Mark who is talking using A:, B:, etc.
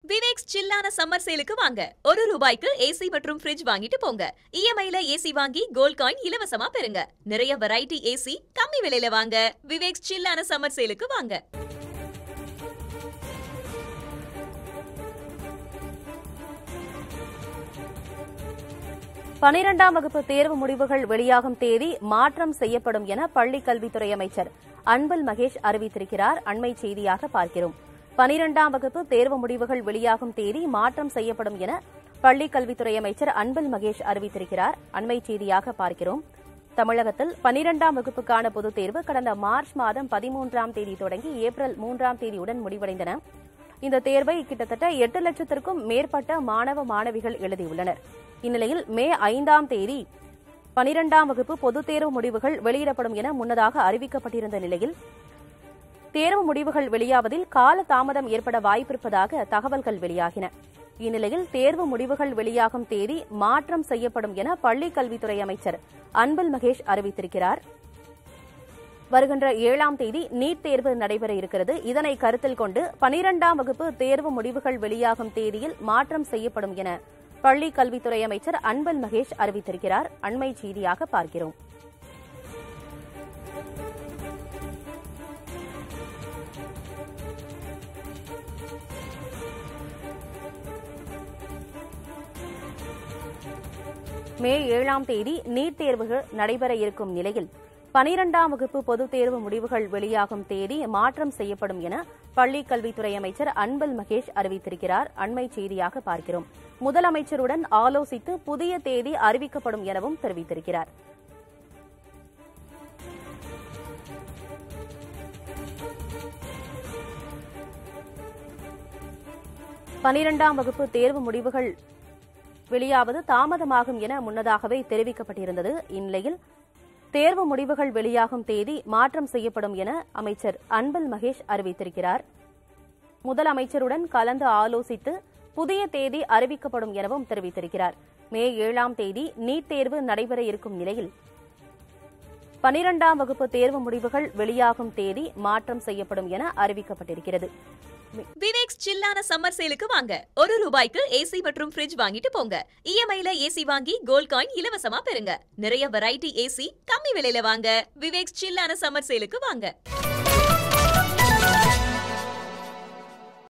A: Viveks சில்லான summer சேலுக்கு வாங்க. ₹1 AC மற்றும் ஃப்ரிட்ஜ் வாங்கிட்டு போங்க. இஎம்ஐல ஏசி வாங்கி கோல்ட் காயின் இலவசமா பெறுங்க. நிறைய வெரைட்டி ஏசி கம்மி விலையில வாங்க. விவேக்ஸ் சில்லான சம்மர் சேலுக்கு வாங்க.
B: பன்னிரண்டாம் வகுப்பு தேர்வு முடிவுகள் வெளியாகும் தேதி மாற்றம் செய்யப்படும் என பள்ளிக் கல்வித்துறை அமைச்சர் அன்பில் மகேஷ் அறிவித்திருக்கிறார். அண்மை செய்தியாக பார்க்கிறோம். 12ஆம் வகுப்பு தேர்வு முடிவுகள் வெளியாகும் தேதி மாற்றம் செய்யப்படும் என பள்ளிக் கல்வித்துறை அமைச்சர் அன்பில் மகேஷ் அறிவித்திருக்கிறார். அண்மை செய்தியாக பார்க்கிறோம். தமிழகத்தில் 12ஆம் வகுப்புக்கான பொதுத் தேர்வு கடந்த மார்ச் மாதம் 13ஆம் தேதி தொடங்கி ஏப்ரல் 3ஆம் தேதியுடன் முடிவடைந்தன. இந்த தேர்வை கிட்டத்தட்ட 8 லட்சத்திற்கும் மேற்பட்ட மாணவ மாணவிகள் எழுதியுள்ளனர். இந்நிலையில் மே 5ஆம் தேதி 12ஆம் வகுப்பு பொதுத் தேர்வு முடிவுகள் வெளியிடப்படும் என முன்னதாக அறிவிக்கப்பட்டிருந்த நிலையில் தேர்வு முடிவுகள் வெளியாவதில் கால தாமதம் ஏற்பட வாய்ப்பிருப்பதாக தகவல்கள் வெளியாகின. இந்நிலையில் தேர்வு முடிவுகள் வெளியாகும் தேதி மாற்றம் செய்யப்படும் என பள்ளிக் கல்வித்துறை அமைச்சர் அன்பில் மகேஷ் அறிவித்திருக்கிறார். வருகின்ற 7ஆம் தேதி நீட் தேர்வு நடைபெற இருக்கிறது. இதனை கருத்தில் கொண்டு 12ஆம் வகுப்பு தேர்வு முடிவுகள் வெளியாகும் தேதியில் மாற்றம் செய்யப்படும் என பள்ளிக் கல்வித்துறை அமைச்சர் அன்பில் மகேஷ் அறிவித்திருக்கிறார். அண்மை செய்தியாக பார்க்கிறோம். மே 7ஆம் தேதி நீட் தேர்வு நடைபெற இருக்கும் நிலையில் 12ஆம் வகுப்பு பொதுத் தேர்வு முடிவுகள் வெளியாகும் தேதி மாற்றம் செய்யப்படும் என பள்ளிக் கல்வித்துறை அமைச்சர் அன்பில் மகேஷ் அறிவித்திருக்கிறார். அண்மை செய்தியாக பார்க்கிறோம். முதலமைச்சருடன் ஆலோசித்து புதிய தேதி அறிவிக்கப்படும் எனவும் தெரிவித்திருக்கிறார். பன்னிரண்டாம் வகுப்பு தேர்வு முடிவுகள் வெளியாவது தாமதமாகும் என முன்னதாகவே தெரிவிக்கப்பட்டிருந்தது. இந்நிலையில் தேர்வு முடிவுகள் வெளியாகும் தேதி மாற்றம் செய்யப்படும் என அமைச்சர் அன்பில் மகேஷ் அறிவித்திருக்கிறார். முதலமைச்சருடன் கலந்து ஆலோசித்து புதிய தேதி அறிவிக்கப்படும் எனவும் தெரிவித்திருக்கிறார். மே 7ஆம் தேதி நீட் தேர்வு நடைபெற இருக்கும் நிலையில் 12ஆம் வகுப்பு தேர்வு முடிவுகள் வெளியாகும் தேதி மாற்றம் செய்யப்படும் என அறிவிக்கப்பட்டிருக்கிறது.
A: விவேக்ஸ் சில்லான சம்மர் சேலுக்கு வாங்க. ₹1 ஏசி மற்றும் ஃப்ரிட்ஜ் வாங்கிட்டு போங்க. இஎம்ஐல ஏசி வாங்கி கோல்ட் காயின் இலவசமா பெறுங்க. நிறைய வெரைட்டி ஏசி கம்மி விலையில வாங்க. விவேக்ஸ் சில்லான சம்மர் சேலுக்கு வாங்க.